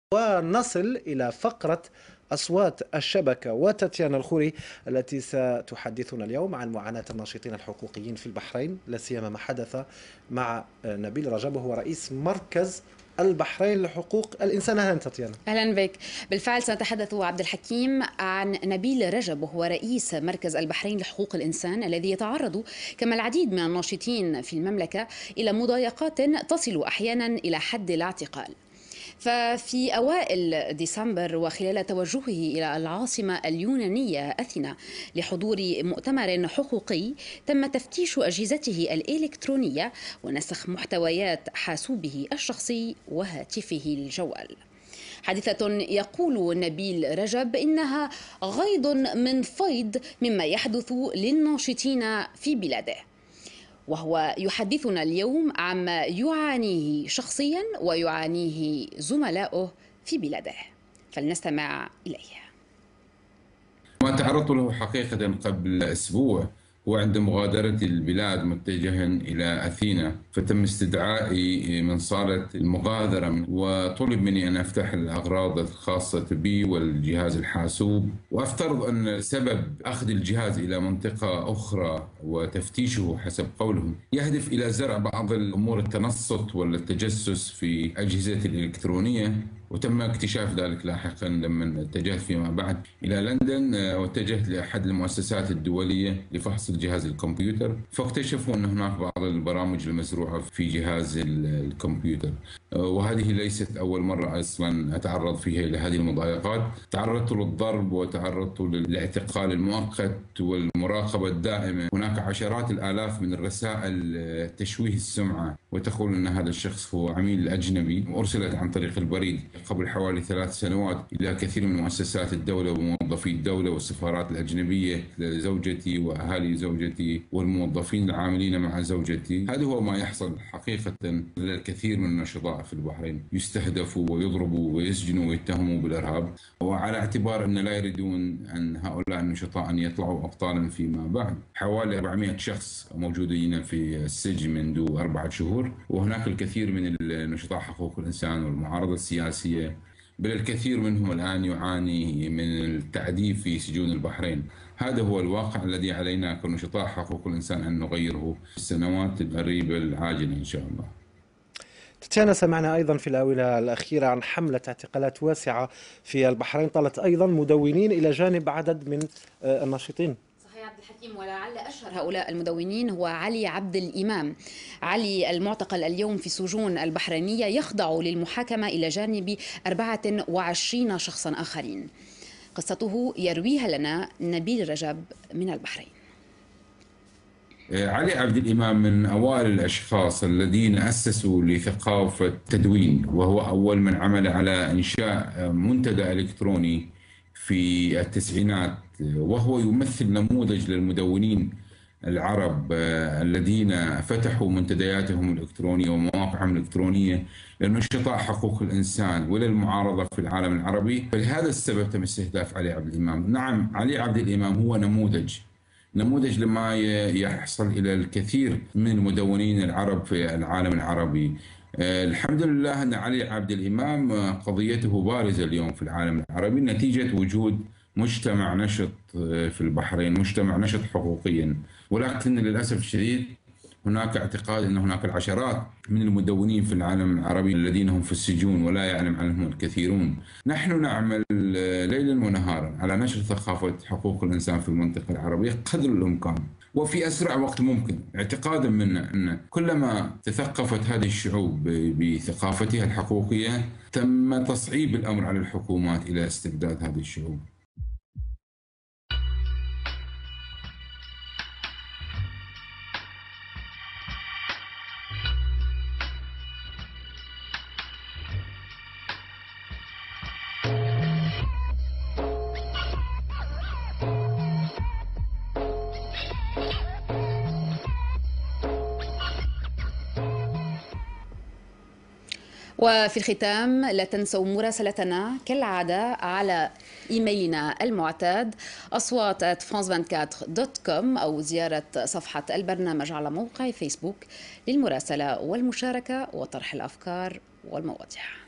ونصل إلى فقرة أصوات الشبكة وتاتيانا الخوري التي ستحدثنا اليوم عن معاناة الناشطين الحقوقيين في البحرين، لا سيما ما حدث مع نبيل رجب وهو رئيس مركز البحرين لحقوق الإنسان. أهلا تاتيانا. أهلا بك. بالفعل سنتحدث عبد الحكيم عن نبيل رجب وهو رئيس مركز البحرين لحقوق الإنسان الذي يتعرض كما العديد من الناشطين في المملكة إلى مضايقات تصل أحيانا إلى حد الاعتقال. ففي أوائل ديسمبر وخلال توجهه إلى العاصمة اليونانية أثينا لحضور مؤتمر حقوقي تم تفتيش أجهزته الإلكترونية ونسخ محتويات حاسوبه الشخصي وهاتفه الجوال. حادثة يقول نبيل رجب إنها غيض من فيض مما يحدث للناشطين في بلاده، وهو يحدثنا اليوم عما يعانيه شخصيا ويعانيه زملائه في بلاده، فلنستمع إليه. ما تعرضت له حقيقة قبل أسبوع وعند مغادرتي البلاد متجها إلى أثينا، فتم استدعائي من صالة المغادرة وطلب مني أن أفتح الأغراض الخاصة بي والجهاز الحاسوب، وأفترض أن سبب أخذ الجهاز إلى منطقة أخرى وتفتيشه حسب قولهم يهدف إلى زرع بعض الأمور التنصت والتجسس في أجهزتي الإلكترونية، وتم اكتشاف ذلك لاحقا لما اتجهت فيما بعد إلى لندن واتجهت لأحد المؤسسات الدولية لفحص الجهاز الكمبيوتر، فاكتشفوا أن هناك بعض البرامج المزروعة في جهاز الكمبيوتر، وهذه ليست أول مرة أصلا أتعرض فيها إلى هذه المضايقات. تعرضت للضرب وتعرضت للاعتقال المؤقت والمراقبة الدائمة. هناك عشرات الآلاف من الرسائل تشويه السمعة وتقول أن هذا الشخص هو عميل أجنبي، وأرسلت عن طريق البريد قبل حوالي 3 سنوات إلى كثير من مؤسسات الدولة وموظفي الدولة والسفارات الأجنبية لزوجتي وأهالي زوجتي والموظفين العاملين مع زوجتي. هذا هو ما يحصل حقيقة. الكثير من النشطاء في البحرين يستهدفوا ويضربوا ويسجنوا ويتهموا بالإرهاب، وعلى اعتبار أن لا يريدون أن هؤلاء النشطاء أن يطلعوا أبطالا فيما بعد. حوالي 400 شخص موجودين في السجن منذ 4 شهور، وهناك الكثير من النشطاء حقوق الإنسان والمعارضة السياسية، بل الكثير منهم الآن يعاني من التعذيب في سجون البحرين. هذا هو الواقع الذي علينا كنشطاء حقوق الإنسان أن نغيره في السنوات القريبة العاجلة إن شاء الله. تاتيانا، سمعنا أيضا في الآونة الأخيرة عن حملة اعتقالات واسعة في البحرين طالت أيضا مدونين إلى جانب عدد من الناشطين. عبد الحكيم، ولعل أشهر هؤلاء المدونين هو علي عبد الإمام. علي المعتقل اليوم في سجون البحرينية يخضع للمحاكمة إلى جانب 24 شخصا آخرين. قصته يرويها لنا نبيل رجب من البحرين. علي عبد الإمام من أوائل الأشخاص الذين أسسوا لثقافة التدوين، وهو أول من عمل على إنشاء منتدى إلكتروني في التسعينات، وهو يمثل نموذج للمدونين العرب الذين فتحوا منتدياتهم الإلكترونية ومواقعهم الإلكترونية لنشطاء حقوق الإنسان وللمعارضة في العالم العربي. فلهذا السبب تم استهداف علي عبد الإمام. نعم، علي عبد الإمام هو نموذج لما يحصل إلى الكثير من المدونين العرب في العالم العربي. الحمد لله أن علي عبد الإمام قضيته بارزة اليوم في العالم العربي نتيجة وجود مجتمع نشط في البحرين، مجتمع نشط حقوقيا، ولكن للأسف الشديد هناك اعتقاد أن هناك العشرات من المدونين في العالم العربي الذين هم في السجون ولا يعلم عنهم الكثيرون. نحن نعمل ليلا ونهارا على نشر ثقافة حقوق الإنسان في المنطقة العربية قدر الإمكان وفي أسرع وقت ممكن، اعتقادا منا أن كلما تثقفت هذه الشعوب بثقافتها الحقوقية تم تصعيب الأمر على الحكومات إلى استبداد هذه الشعوب. وفي الختام لا تنسوا مراسلتنا كالعادة على إيميلنا المعتاد aswat@france24.com أو زيارة صفحة البرنامج على موقع فيسبوك للمراسلة والمشاركة وطرح الأفكار والمواضيع.